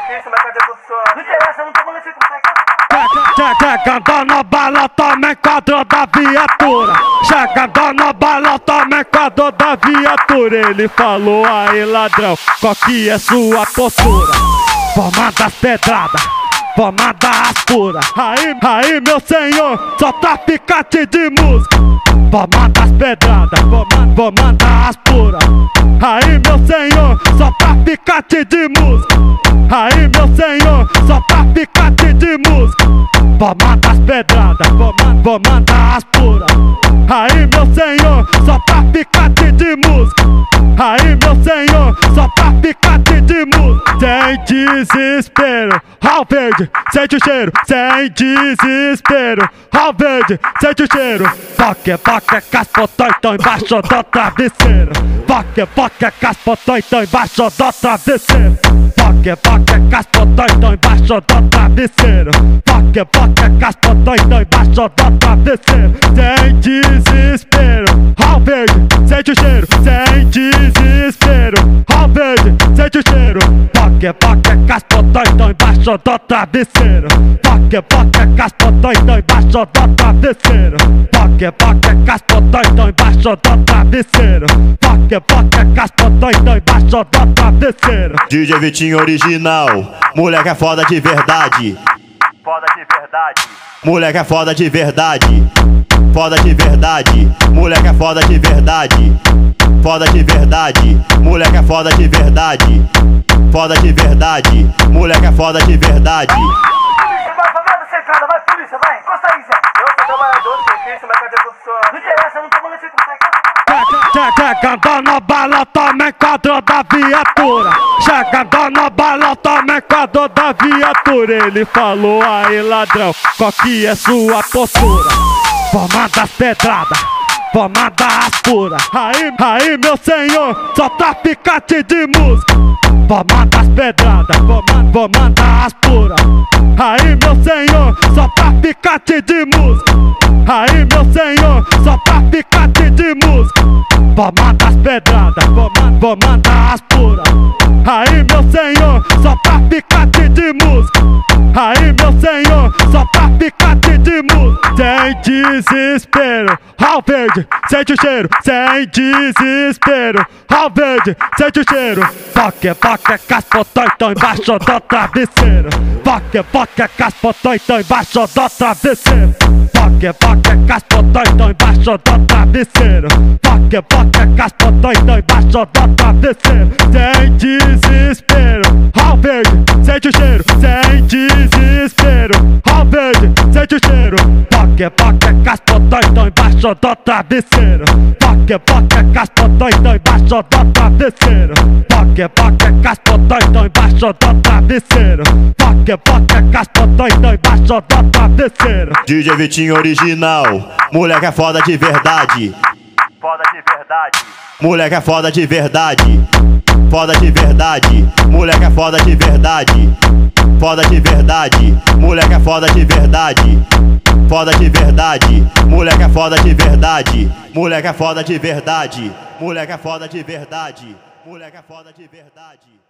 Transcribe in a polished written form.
difícil, mas cadê funciona? Não interessa, não tô falando assim com Chegando no balão, toma enquadro da viatura. Chegando no balão, toma enquadro da viatura. Ele falou aí, ladrão, qual que é sua postura? Vou mandar as pedradas, vou mandar as puras. Aí meu senhor, só traficante de música. Vou mandar as pedradas, vou mandar as puras. Aí meu senhor, só traficante de música. Aí meu senhor, só traficante de música. Vou mandar as pedradas, vou mandar as puras. Aí meu senhor, só traficante de música. Aí meu senhor, só traficante de música. Sem desespero, ao verde, sente o cheiro. Sem desespero, ao verde, sente o cheiro. Boque, caspotão, então embaixo do travesseiro. Boque, caspotão, então embaixo do travesseiro. Boque, caspotão, então embaixo do travesseiro. Boque, caspotão, então embaixo do travesseiro. Sem desespero, ao verde, sente o cheiro. Sem desespero, ao verde, sente o cheiro. Boque, caspotão, então embaixo do travesseiro. Boque, caspotão, então embaixo do travesseiro. Boque, caspotão, então embaixo do travesseiro. Boque, caspotão, então embaixo do travesseiro. DJ Vitinho original, moleque é foda de verdade. foda de verdade. Moleque é foda de verdade. Foda de verdade. Moleque é foda de verdade. Foda de verdade. Moleque é foda de verdade. Foda de verdade. Moleque é foda de verdade. Vai, favela secada, vai polícia, vai, encosta aí, Zé. Eu sou trabalhador, difícil, mas cadê funciona? Não interessa, não tô falando assim com você. Chegando no balão, toma enquadro da viatura. Chegando no balão, toma enquadro da viatura. Ele falou aí, ladrão, qual que é sua postura? Vou mandar as pedradas, vou mandar as puras. Aí meu senhor, só traficante de música. Vou mandar as pedradas, vou mandar as puras. Aí meu senhor, só traficante de música. Aí meu senhor, só traficante de música. Vou mandar as pedradas, vou mandar as puras. Aí meu senhor, só traficante de música. Aí meu senhor, só traficante de música. Sem desespero, ao verde, sente o cheiro. Sem desespero, ao verde, sente o cheiro. Boque, caspotão, então embaixo do travesseiro. Boque, caspotão, então embaixo do travesseiro. Boque, caspotão, então embaixo do travesseiro. Boque, caspotão, então embaixo do travesseiro. Sem desespero, ao verde, sente o cheiro. Sem desespero, ao verde, sente o cheiro. Boque, caspotão, então embaixo do travesseiro. Boque, caspotão, então embaixo do travesseiro. Boque, caspotão, então embaixo do travesseiro. Boque, caspotão, então embaixo do travesseiro. DJ Vitinho original, moleque é foda de verdade. Foda de verdade. Moleque é foda de verdade. Foda de verdade. Moleque é foda de verdade. Foda de verdade. Moleque é foda de verdade. Foda de verdade. Moleque é foda de verdade. Moleque é foda de verdade. Moleque é foda de verdade. Moleque é foda de verdade.